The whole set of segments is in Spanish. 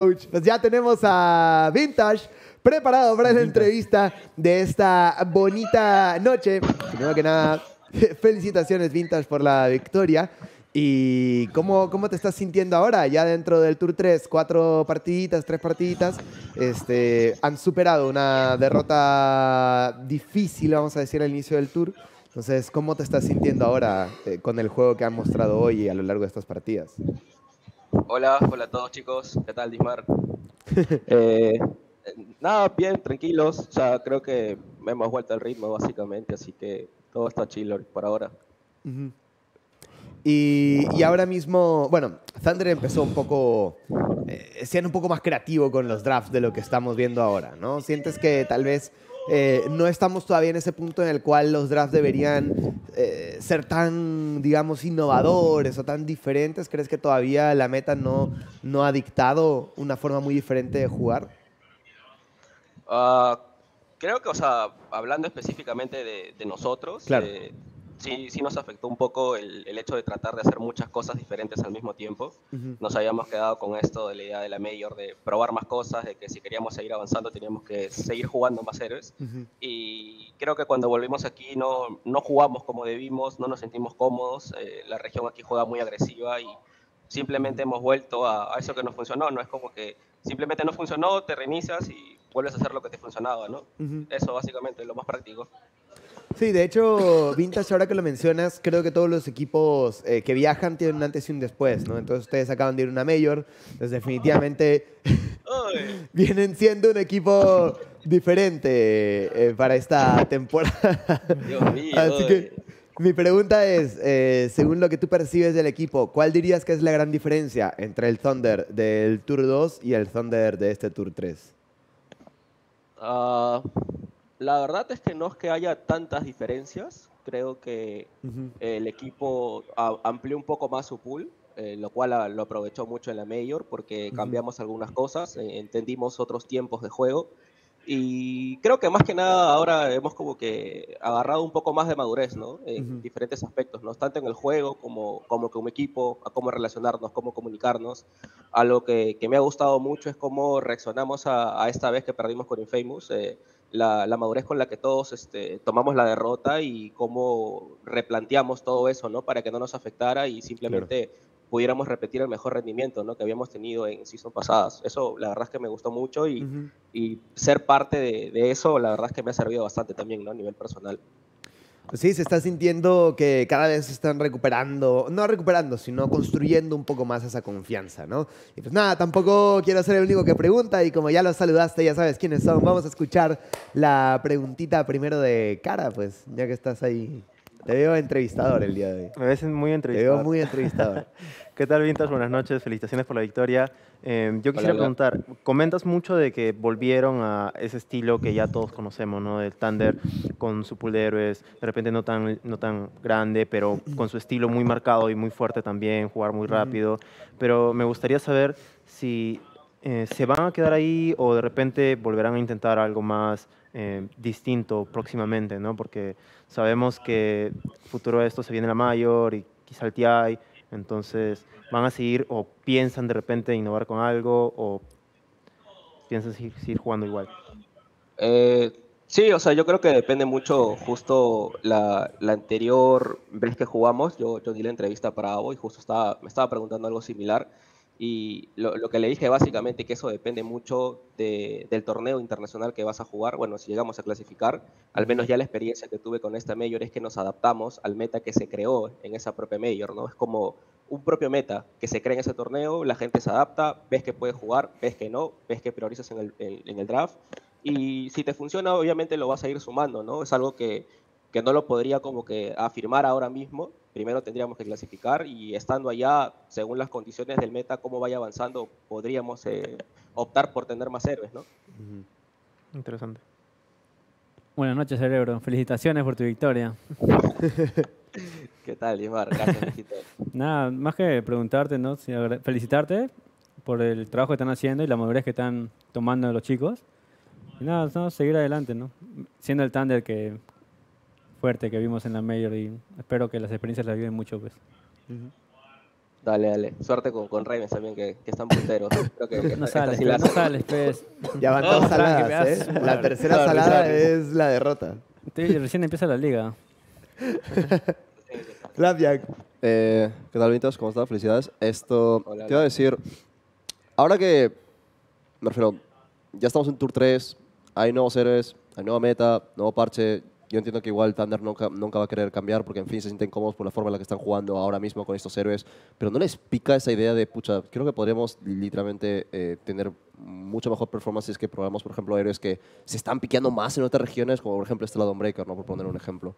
Pues ya tenemos a Vintage preparado para la entrevista de esta bonita noche. Primero que nada, felicitaciones Vintage por la victoria. ¿Y cómo te estás sintiendo ahora? Ya dentro del Tour 3, 4 partiditas, 3 partiditas, han superado una derrota difícil, vamos a decir, al inicio del Tour. Entonces, ¿cómo te estás sintiendo ahora con el juego que han mostrado hoy y a lo largo de estas partidas? Hola, hola a todos chicos, ¿qué tal Dismar? Eh, Nada, bien, tranquilos, o sea, creo que hemos vuelto al ritmo básicamente, así que todo está chill por ahora. Ujú. Y ahora mismo, bueno, Thunder empezó un poco, siendo un poco más creativo con los drafts de lo que estamos viendo ahora, ¿no? ¿Sientes que tal vez no estamos todavía en ese punto en el cual los drafts deberían ser tan, digamos, innovadores o tan diferentes? ¿Crees que todavía la meta no ha dictado una forma muy diferente de jugar? Ah, Creo que, o sea, hablando específicamente de nosotros, Claro. sí nos afectó un poco el hecho de tratar de hacer muchas cosas diferentes al mismo tiempo. Ujú. Nos habíamos quedado con esto de la idea de la Major, de probar más cosas, de que si queríamos seguir avanzando teníamos que seguir jugando más héroes. Ujú. Y creo que cuando volvimos aquí no jugamos como debimos, no nos sentimos cómodos. La región aquí juega muy agresiva y Ujú. simplemente hemos vuelto a eso que nos funcionó. No es como que simplemente no funcionó, te reinicias y vuelves a hacer lo que te funcionaba, ¿no? Ujú. Eso básicamente es lo más práctico. Sí, de hecho, Vintage, ahora que lo mencionas, creo que todos los equipos que viajan tienen un antes y un después, ¿no? Entonces ustedes acaban de ir a una Major, entonces definitivamente Uy, vienen siendo un equipo diferente para esta temporada. Dios mío, Así que mi pregunta es, según lo que tú percibes del equipo, ¿cuál dirías que es la gran diferencia entre el Thunder del Tour 2 y el Thunder de este Tour 3? Ah, la verdad es que no es que haya tantas diferencias. Creo que Ujú. el equipo amplió un poco más su pool, lo cual lo aprovechó mucho en la Major porque Ujú. cambiamos algunas cosas, entendimos otros tiempos de juego y creo que más que nada ahora hemos como que agarrado un poco más de madurez, ¿no? En Ujú. diferentes aspectos, ¿no? Tanto en el juego como equipo, a cómo relacionarnos, cómo comunicarnos. Algo que me ha gustado mucho es cómo reaccionamos a esta vez que perdimos con Infamous, la madurez con la que todos tomamos la derrota y cómo replanteamos todo eso, ¿no? Para que no nos afectara y Claro. simplemente pudiéramos repetir el mejor rendimiento, ¿no? Que habíamos tenido en season pasadas. Eso la verdad es que me gustó mucho Ujú. y ser parte de eso la verdad es que me ha servido bastante también, ¿no? A nivel personal. Pues sí, se está sintiendo que cada vez se están recuperando, no recuperando, sino construyendo un poco más esa confianza, ¿no? Y pues nada, tampoco quiero ser el único que pregunta y como ya los saludaste, ya sabes quiénes son. Vamos a escuchar la preguntita primero de cara, pues ya que estás ahí. Te veo entrevistador el día de hoy. Me ves muy Te veo entrevistador. muy entrevistador. ¿Qué tal, Vintas? Buenas noches, felicitaciones por la victoria. Yo Hola, quisiera hola. preguntar, comentas mucho de que volvieron a ese estilo que ya todos conocemos, ¿no? Del Thunder con su pool de héroes, de repente no tan grande, pero con su estilo muy marcado y muy fuerte también, jugar muy Ujú. rápido. Pero me gustaría saber si se van a quedar ahí o de repente volverán a intentar algo más distinto próximamente, ¿no? Porque sabemos que futuro de esto se viene la Mayor y quizá el TI, entonces van a seguir o piensan de repente innovar con algo o piensan seguir jugando igual. Eh, sí, o sea, yo creo que depende mucho, justo la anterior vez que jugamos, yo di la entrevista para Avo y justo me estaba preguntando algo similar y lo que le dije básicamente que eso depende mucho del torneo internacional que vas a jugar, bueno, si llegamos a clasificar, al Ujú. menos ya la experiencia que tuve con esta Major es que nos adaptamos al meta que se creó en esa propia Major, ¿no? Es como un propio meta que se crea en ese torneo, la gente se adapta, ves que puede jugar, ves que no, ves que priorizas en el draft y si te funciona, obviamente lo vas a ir sumando, ¿no? Es algo que no lo podría como que afirmar ahora mismo. Primero tendríamos que clasificar y estando allá, según las condiciones del meta, cómo vaya avanzando, podríamos optar por tener más héroes, ¿no? Ujú. Interesante. Buenas noches, Cerebro. Felicitaciones por tu victoria. ¿Qué tal, Limar? Gracias, mijito. Nada, más que preguntarte, ¿no? Felicitarte por el trabajo que están haciendo y la madurez que están tomando los chicos. Y nada, no, seguir adelante, ¿no? Siendo el Thunder que fuerte que vimos en la Major y espero que las experiencias les ayuden mucho, pues. Ujú. Dale, dale. Suerte con Ravens también, que están punteros. Creo que No esta sales, sí la no hacen. sales, pues. Ya van No, dos Frank, saladas, me ¿eh? das- La tercera Claro, salada claro. es la derrota. Recién empieza la liga. Flapjack. ¿Qué tal, Vintas? ¿Cómo estás? Felicidades. Esto, Hola, te iba a hola. decir, ahora que, me refiero, ya estamos en Tour 3, hay nuevos héroes, hay nueva meta, nuevo parche. Yo entiendo que igual Thunder nunca va a querer cambiar porque, en fin, se sienten cómodos por la forma en la que están jugando ahora mismo con estos héroes. Pero ¿no les pica esa idea de, pucha, creo que podríamos literalmente tener mucho mejor performance si es que probamos, por ejemplo, héroes que se están piqueando más en otras regiones, como por ejemplo este Dawnbreaker, ¿no? Por poner un ejemplo.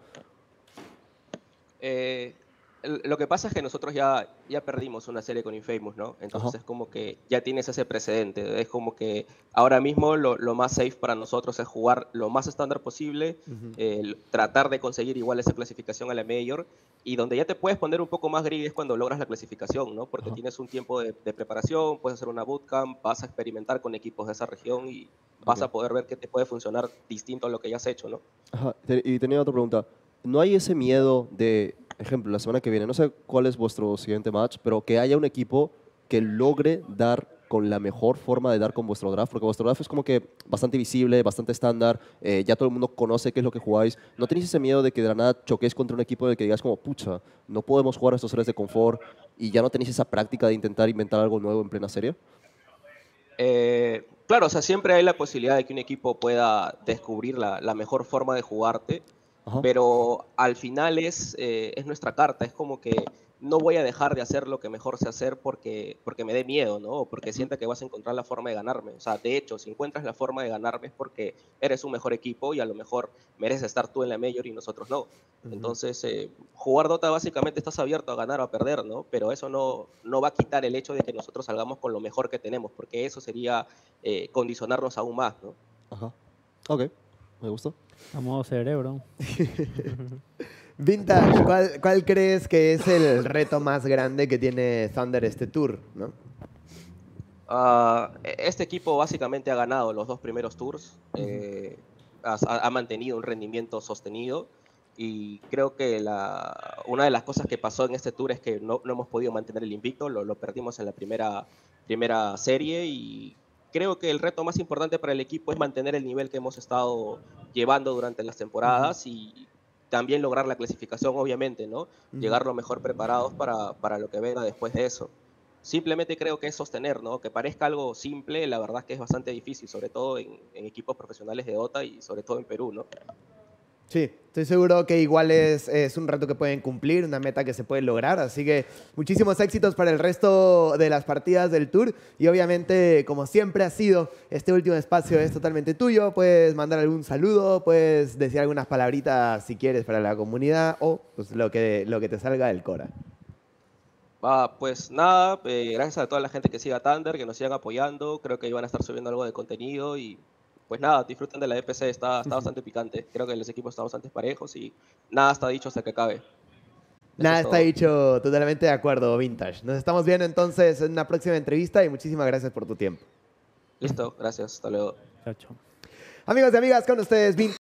Lo que pasa es que nosotros ya perdimos una serie con Infamous, ¿no? Entonces Ajá. es como que ya tienes ese precedente. Es como que ahora mismo lo más safe para nosotros es jugar lo más estándar posible, tratar de conseguir igual esa clasificación a la Major, y donde ya te puedes poner un poco más gris es cuando logras la clasificación, ¿no? Porque Ajá. tienes un tiempo de preparación, puedes hacer una bootcamp, vas a experimentar con equipos de esa región y vas Ok. a poder ver qué te puede funcionar distinto a lo que ya has hecho, ¿no? Ajá. Y tenía otra pregunta. ¿No hay ese miedo de, ejemplo, la semana que viene, no sé cuál es vuestro siguiente match, pero que haya un equipo que logre dar con la mejor forma de dar con vuestro draft? Porque vuestro draft es como que bastante visible, bastante estándar, ya todo el mundo conoce qué es lo que jugáis. ¿No tenéis ese miedo de que de la nada choquéis contra un equipo del que digas como, pucha, no podemos jugar a estos héroes de confort y ya no tenéis esa práctica de intentar inventar algo nuevo en plena serie? Claro, o sea, siempre hay la posibilidad de que un equipo pueda descubrir la mejor forma de jugarte, Ajá. pero al final es nuestra carta, es como que no voy a dejar de hacer lo que mejor sé hacer porque me dé miedo, ¿no? O porque sienta que vas a encontrar la forma de ganarme. O sea, de hecho, si encuentras la forma de ganarme es porque eres un mejor equipo y a lo mejor mereces estar tú en la Major y nosotros no. Entonces, jugar Dota básicamente estás abierto a ganar o a perder, ¿no? Pero eso no va a quitar el hecho de que nosotros salgamos con lo mejor que tenemos, porque eso sería condicionarnos aún más, ¿no? Ajá. Ok, me gustó. A modo cerebro. Vintage, ¿cuál crees que es el reto más grande que tiene Thunder este tour, ¿no? Este equipo básicamente ha ganado los 2 primeros tours, ha mantenido un rendimiento sostenido y creo que una de las cosas que pasó en este tour es que no hemos podido mantener el invicto, lo perdimos en la primera serie y creo que el reto más importante para el equipo es mantener el nivel que hemos estado llevando durante las temporadas y también lograr la clasificación, obviamente, ¿no? Llegar lo mejor preparados para lo que venga después de eso. Simplemente creo que es sostener, ¿no? Que parezca algo simple, la verdad es que es bastante difícil, sobre todo en equipos profesionales de Dota y sobre todo en Perú, ¿no? Sí, estoy seguro que igual es un reto que pueden cumplir, una meta que se puede lograr. Así que muchísimos éxitos para el resto de las partidas del tour. Y obviamente, como siempre ha sido, este último espacio es totalmente tuyo. Puedes mandar algún saludo, puedes decir algunas palabritas si quieres para la comunidad o pues, lo que te salga del Cora. Pues nada, gracias a toda la gente que siga Thunder, que nos sigan apoyando. Creo que iban a estar subiendo algo de contenido y pues nada, disfruten de la EPC, está bastante picante. Creo que los equipos están bastante parejos y nada está dicho hasta que acabe. Eso Nada es está todo. dicho, totalmente de acuerdo, Vintage. Nos estamos viendo entonces en una próxima entrevista y muchísimas gracias por tu tiempo. Listo, gracias, hasta luego. Chao, chao. Amigos y amigas, con ustedes, Vintage.